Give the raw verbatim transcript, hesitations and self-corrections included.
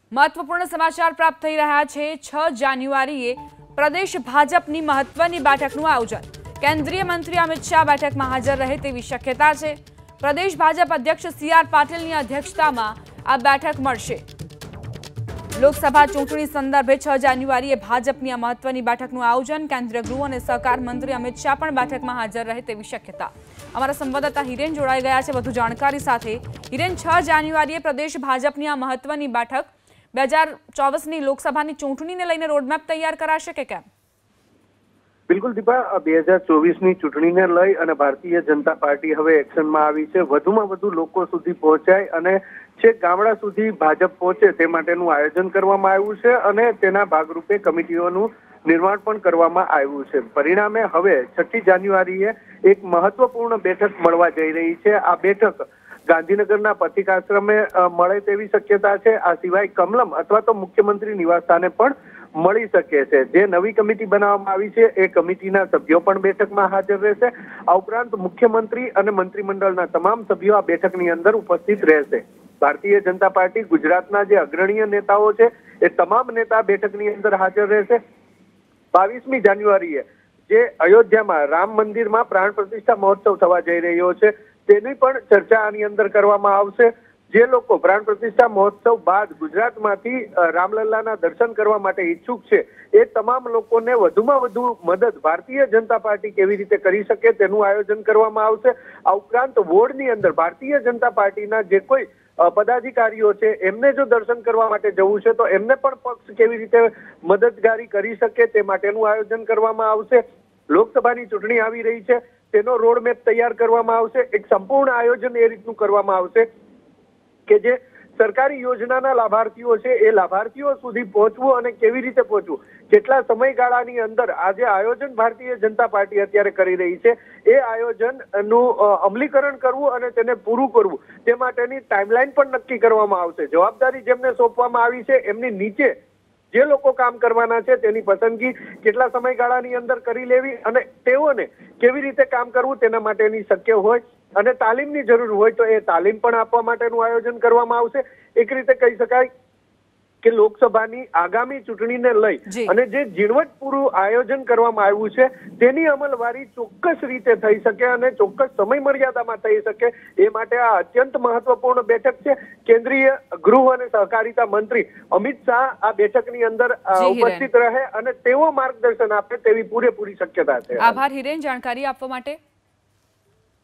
महत्वपूर्ण समाचार प्राप्त थई रह्या छे। छ जान्युआरीए प्रदेश भाजपनी महत्वनी बेठकनुं आयोजन। केंद्रीय मंत्री अमित शाह बेठकमां हाजर रहे तेवी शक्यता छे। प्रदेश भाजप अध्यक्ष सी आर पाटीलनी अध्यक्षतामां आ बेठक मळशे। लोकसभा चूंटणी संदर्भे छ जान्युआरीए भाजपनी आ महत्वनी बेठकनुं आयोजन। केंद्रीय गृह और सहकार मंत्री अमित शाह पण बेठकमां हाजर रहे तेवी शक्यता। अमारा संवाददाता हिरेन जोड़ाई गया है વધુ जानकारी साथे। हिरेन, छ जान्युआरीए प्रदेश भाजपनी आ महत्वनी बेठक બે હજાર ચોવીસની લોકસભાની ચૂંટણીને લઈને રોડમેપ તૈયાર કરાશે કે કેમ? બિલકુલ દીપા, બે હજાર ચોવીસની ચૂંટણીને લઈ અને ભારતીય જનતા પાર્ટી હવે એક્શનમાં આવી છે। વધુમાં વધુ લોકો સુધી પહોંચાય અને છેક ગામડા સુધી ભાજપ પહોંચે તે માટેનું આયોજન કરવામાં આવ્યું છે અને તેના ભાગરૂપે કમિટીઓનું નિર્માણ પણ કરવામાં આવ્યું છે। પરિણામે હવે છઠ્ઠી જાન્યુઆરીએ એક મહત્વપૂર્ણ બેઠક મળવા જઈ રહી છે। આ બેઠક ગાંધીનગરના પથિકાશ્રમે મળે તેવી શક્યતા છે। આ સિવાય કમલમ અથવા તો મુખ્યમંત્રી નિવાસસ્થાને પણ મળી શકે છે। જે નવી કમિટી બનાવવામાં આવી છે એ કમિટીના સભ્યો પણ બેઠકમાં હાજર રહેશે। આ ઉપરાંત મુખ્યમંત્રી અને મંત્રીમંડળના તમામ સભ્યો આ બેઠકની અંદર ઉપસ્થિત રહેશે। ભારતીય જનતા પાર્ટી ગુજરાતના જે અગ્રણીય નેતાઓ છે એ તમામ નેતા બેઠકની અંદર હાજર રહેશે। બાવીસમી જાન્યુઆરીએ જે અયોધ્યામાં રામ મંદિરમાં પ્રાણ પ્રતિષ્ઠા મહોત્સવ થવા જઈ રહ્યો છે તેની પણ ચર્ચા આની અંદર કરવામાં આવશે। જે લોકો પ્રાણ પ્રતિષ્ઠા મહોત્સવ બાદ ગુજરાતમાંથી રામલલ્લાના દર્શન કરવા માટે ઈચ્છુક છે એ તમામ લોકોને વધુમાં વધુ મદદ ભારતીય જનતા પાર્ટી કેવી રીતે કરી શકે તેનું આયોજન કરવામાં આવશે। આ ઉપરાંત વોર્ડની અંદર ભારતીય જનતા પાર્ટીના જે કોઈ પદાધિકારીઓ છે એમને જો દર્શન કરવા માટે જવું છે તો એમને પણ પક્ષ કેવી રીતે મદદગારી કરી શકે તે માટેનું આયોજન કરવામાં આવશે। લોકસભાની ચૂંટણી આવી રહી છે તેનો રોડ મેપ તૈયાર કરવામાં આવશે। એક સંપૂર્ણ આયોજન એ રીતનું કરવામાં આવશે કે જે સરકારી યોજનાના લાભાર્થીઓ છે એ લાભાર્થીઓ સુધી પહોંચવું અને કેવી રીતે પહોંચવું, કેટલા સમયગાળાની અંદર આ જે આયોજન ભારતીય જનતા પાર્ટી અત્યારે કરી રહી છે એ આયોજનનું અમલીકરણ કરવું અને તેને પૂરું કરવું તે માટેની ટાઈમલાઈન પણ નક્કી કરવામાં આવશે। જવાબદારી જેમને સોંપવામાં આવી છે એમની નીચે જે લોકો કામ કરવાના છે તેની પસંદગી કેટલા સમયગાળાની અંદર કરી લેવી અને તેઓને કેવી રીતે કામ કરવું તેના માટેની શક્ય હોય અને તાલીમની જરૂર હોય તો એ તાલીમ પણ આપવા માટેનું આયોજન કરવામાં આવશે। એક રીતે કહી શકાય કે લોકસભાની આગામી ચૂંટણીને લઈ અને જે ઝીણવટપૂર્વક આયોજન કરવામાં આવ્યું છે તેની અમલવારી ચોક્કસ રીતે થઈ શકે અને ચોક્કસ સમય મર્યાદામાં થઈ શકે એ માટે આ અત્યંત મહત્વપૂર્ણ બેઠક છે। કેન્દ્રીય ગૃહ અને સહકારિતા મંત્રી અમિત શાહ આ બેઠકની અંદર ઉપસ્થિત રહે અને તેઓ માર્ગદર્શન આપે તેવી પૂરેપૂરી શક્યતા છે। આભાર હિરેન, જાણકારી આપવા માટે।